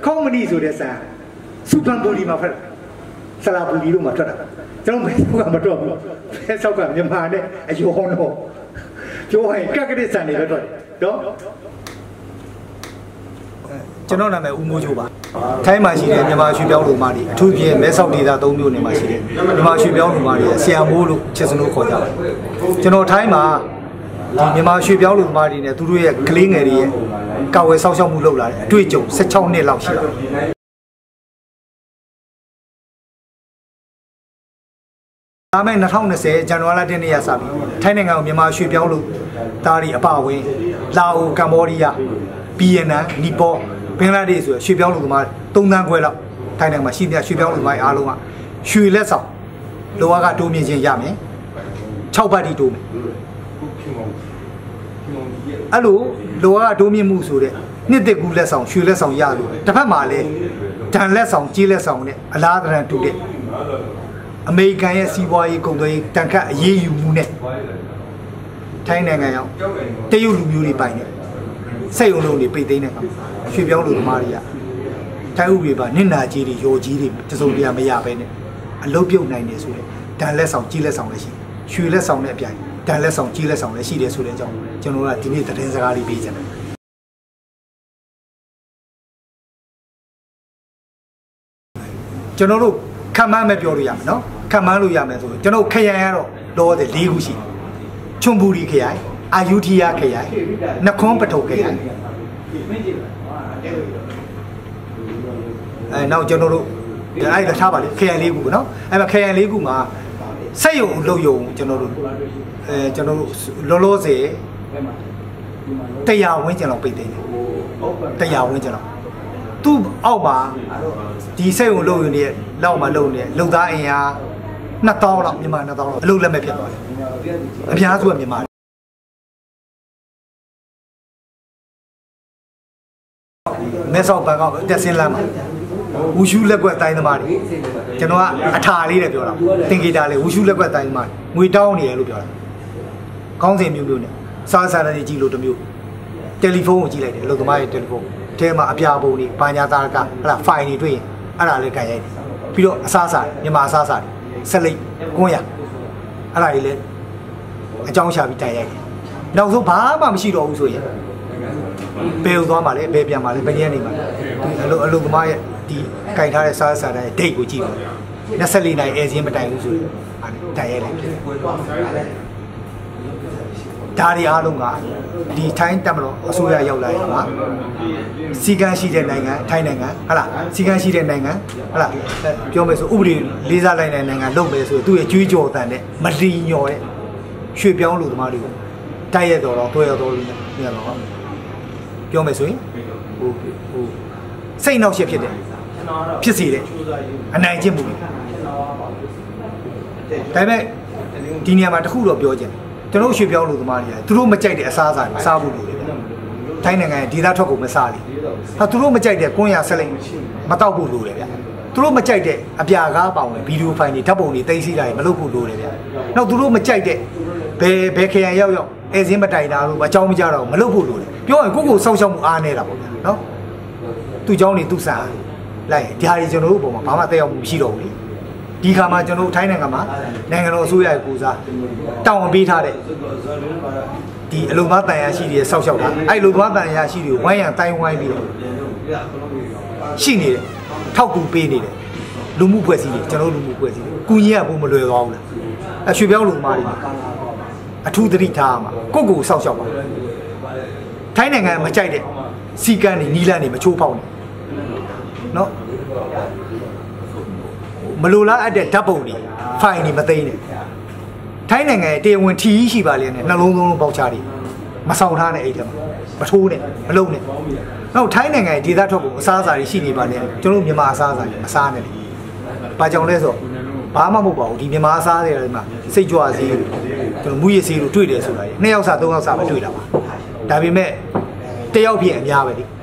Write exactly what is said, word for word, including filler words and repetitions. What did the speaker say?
ခေါမနီဆိုတဲ့ဆန်စူပန်ဘူလီမှာဖက်ဆလာဘူလီလို့မှထွက်တာကျွန်တော်မဲဆောက်ကမတော့ဘူးမဲဆောက်ကမြန်မာနဲ့အယောတော့ပြောရင်ကက်ကရစ်ဆန်တွေပဲထွက်နော်ကျွန်တော်နာမည်ဦးမိုးချိုပါထိုင်းမှာရှိတဲ့မြန်မာရွှေပြောင်းလူမာတွေအထူးဖြင့်မဲဆောက်ဒေသသုံးမျိုးနေမှာရှိတယ်မြန်မာရွှေပြောင်းလူမာတွေဆရာမိုးလို့ချစ်စနိုးခေါ်ကြတယ်ကျွန်တော်ထိုင်းမှာဒီမြန်မာရွှေပြောင်းလူမာတွေနဲ့သူတို့ရဲ့ကလေးငယ်တွေရဲ့ကာဝယ်ဆောက်ရှောက်မှုလုပ်လာတယ်အတွေ့အကြုံ၁၆နှစ်လောက်ရှိပါတယ်ဒါမဲ့၂၀၂၀ဇန်နဝါရီလတစ်ရက်နေ့ရစပြီးထိုင်းနိုင်ငံကိုမြန်မာရွှေပြောင်းလူသားတွေအပါအဝင်လာအိုကမ္ဘောဒီးယားဗီယက်နမ်နီပေါဘင်္ဂလားဒေ့ရှ်ဆိုရွှေပြောင်းလူသမားသုံးသန်းခွဲလောက်ထိုင်းနိုင်ငံမှာရှိတဲ့ရွှေပြောင်းလူသမားအားလုံးကရွှေလက်ဆောင်လောကတိုးမြင့်ခြင်းရမယ်၆ဘတ်တိတိုးမယ်အဲ့လိုလောကတိုးမြင့်မှုဆိုတဲ့နှစ်သက်ကူလက်ဆောင်ရွှေလက်ဆောင်ရလို့တစ်ဖက်မှာလည်းဒဏ်လက်ဆောင်ကြေးလက်ဆောင်နဲ့အလားတန်တူတဲ့အမေရိကန်ရဲ့စီးပွားရေးကုန်သွယ်ရေးတန်ခတ်အရေးယူမှုနဲ့ထိုင်းနိုင်ငံရောက်တရုတ်လူမျိုးတွေပိုင်တယ်စိတ်ုံလုံးတွေပိတ်သိမ်းတဲ့ကောင်ရွှေပြောင်းလူသမားတွေကထိုင်းဥပဒေပါနစ်နာကြီးတွေရော်ကြီးတွေတစုံတရာမရဘဲနဲ့အလုတ်ပြုတ်နိုင်တယ်ဆိုတဲ့ဒဏ်လက်ဆောင်ကြီးလက်ဆောင်လည်းရှိရွှေလက်ဆောင်နဲ့အပြိုင်ဒဏ်လက်ဆောင်ကြီးလက်ဆောင်လည်းရှိတယ်ဆိုတဲ့အကြောင်းကျွန်တော်ကဒီနေ့သတင်းစကားလေးပေးချင်တယ်ကျွန်တော်တို့ခံမှန်းမဲ့ပြောလို့ရမယ်နော်ခံမှန်းလို့ရမယ်ဆိုကျွန်တော်ခရိုင်ကတော့တော့တဲ့၄ခုရှိချွန်ဘူရီခရိုင်အာယူထီယာခရိုင်နခွန်းပထုံခရိုင်အဲနောက်ကျွန်တော်တို့အဲ့ဒါထားပါလေခရိုင်လေးခုပေါ့နော်အဲ့မှာခရိုင်လေးခုမှာစက်ရုံလုပ်ရုံကျွန်တော်တို့အဲကျွန်တော်တို့လောလောဆယ်တရားဝင်းကျင်လောက်ပိတ်သိမ်းတယ်တရားဝင်းကျင်လောက်သူ့အောက်မှာဒီစက်ရုံလုပ်ရုံတွေလောက်မှာလုပ်နေလုံသားအင်အားနှစ်သောင်းလောက်မြန်မာနှစ်သောင်းလောက်အလုပ်လက်မဲ့ဖြစ်သွားတယ်အများစုကမြန်မာမဲဆောက်ဘန်ကောက်တက်စင်းလမ်းမှာဝူရှူးလက်ကွက်တိုင်းသမားတွေကျွန်တော်ကအထာလေးနဲ့ပြောတာတင်ဂီတာလေးဝူရှူးလက်ကွက်တိုင်းသမားငွေတောင်းနေတယ်လို့ပြောတာကောင်းစင်မျိုးမျိုးနဲ့စားစားနေကြည့်လို့တမျိုးတယ်လီဖုန်းကိုကြည့်လိုက်တယ်အလုပ်သမားရဲ့တယ်လီဖုန်းထဲမှာအပြာပုံတွေဘာညာသားကဟလာဖိုင်တွေတွေ့ရင်အဲ့ဒါလေးကန်ရိုက်တယ်ပြီးတော့အစားစားမြန်မာအစားစားဆက်လိပ်ကွန်းရအဲ့ဒါလေးလည်းအကြောင်းရှာပြီးတိုင်ရိုက်တယ်နောက်ဆုံးဘာမှမရှိတော့ဘူးဆိုရင်ဘယ်လိုသွားမှလဲဘယ်ပြန်မှလဲဘယ်ရက်နေမှလဲဒီအလုပ်အလုပ်သမားရဲ့ဒီကင်ထားတဲ့စားစားတဲ့ date ကိုကြည့်ပါ၂၄နိုင်အဲစင်းမတိုင်ဘူးဆိုရင်တိုင်ရိုက်လိုက်ဒါတွေအားလုံးကဒီထိုင်းတက်မလို့အစိုးရရောက်လာရင်မှာစီကံရှိတဲ့နိုင်ငံထိုင်းနိုင်ငံဟုတ်လားစီကံရှိတဲ့နိုင်ငံဟုတ်လားပြောမယ်ဆိုဥပဒေလေးစားလိုက်တဲ့နိုင်ငံလုပ်မယ်ဆိုသူ့ရဲ့ကြွေးကြော်တန်တဲ့မလီညော်တဲ့ရွှေပြောင်းလူသမားတွေကိုတိုက်ရတော့တော့တွဲရတော့လို့ညတော့ပြောမယ်ဆိုရင်ဟိုဟိုစိတ်နှောက်ရှက်ဖြစ်တယ်ဖြစ်စီတယ်အနိုင်ကျင့်မှုတွေဒါပေမဲ့ဒီနေရာမှာတခုတော့ပြောချင်ကျွန်တော်ရွှေပြောင်းလူသမားတွေကသူတို့မကြိုက်တဲ့အစားအစာမစားဘူးလို့လေထိုင်းနိုင်ငံရဲ့ဒေသထွက်ကုန်မစားလေဟာသူတို့မကြိုက်တဲ့ကွန်းရဆက်လိုက်မတောက်ဘူးလို့လေဗျသူတို့မကြိုက်တဲ့အပြာကားပေါင်လေဗီဒီယိုဖိုင်တွေဓာတ်ပုံတွေသိမ်းစီးတာတွေမလုပ်ဘူးလို့လေဗျနောက်သူတို့မကြိုက်တဲ့ဘယ်ဘယ်ခရိုင်ရောက်ရောက်အဲစင်းမတိုင်တာလို့အကြောင်းမကြတော့မလုပ်ဘူးလို့လေပြောရင်ကိုကိုစောက်ရှောက်မှုအားနေတာပေါ့ဗျနော်သူ့เจ้าနေသူ့စာလိုက်ဒီဟာတွေကျွန်တော်တို့ပုံမှာဘာမှတက်ရောက်မှုမရှိတော့ဘူးလေဒီခါမှာကျွန်တော်ထိုင်းနိုင်ငံမှာနိုင်ငံတော်အစိုးရရဲ့ကိုစားတောင်းဝန်ပေးထားတဲ့ဒီအလုံသားတန်ရာရှိတွေဆောက်ရှောက်တာအဲ့အလုံသားတန်ရာရှိတွေဝိုင်းရန်တိုင်းဝိုင်းပြီးတော့ရှိနေတယ်ထောက်ကူပေးနေတယ်လူမှုဖွဲ့စည်းတွေကျွန်တော်လူမှုဖွဲ့စည်းတွေကုညီရဖို့မလွယ်သွားဘူးလားအရွှေပြောင်းလူသမားတွေအထူးသတိထားမှာကိုယ့်ကိုယ်ဆောက်ရှောက်ပါထိုင်းနိုင်ငံမကြိုက်တဲ့စီကံတွေနီးလန်းတွေမချိုးဖောက်နဲ့နော်မလိုလားအပ်တဲ့ဓာတ်ပုံတွေဖိုင်တွေမသိမ်းနဲ့ထိုင်းနိုင်ငံရဲ့တရားဝင်ထီးရှိပါလေနဲ့နှလုံးသွင်းပေါက်ချတွေမဆောင်ထားနဲ့အဲ့ထဲမှာမထိုးနဲ့မလုံးနဲ့နောက်ထိုင်းနိုင်ငံရဲ့ဒေသထွက်ကအစားအစာတွေရှိနေပါလေကျွန်တော်မြန်မာအစားအစာတွေမစားနဲ့ဘာကြောင့်လဲဆိုဘာမှမဟုတ်ပါဘူးဒီမြန်မာအစားတွေမှာစိတ်ကြွစေးကျွန်တော်မူရည်စေးလို့တွေ့တယ်ဆိုတာနှစ်ယောက်စားသုံးယောက်စားပဲတွေ့တာပါဒါပေမဲ့တယောက်ပြည့်အများပဲလေ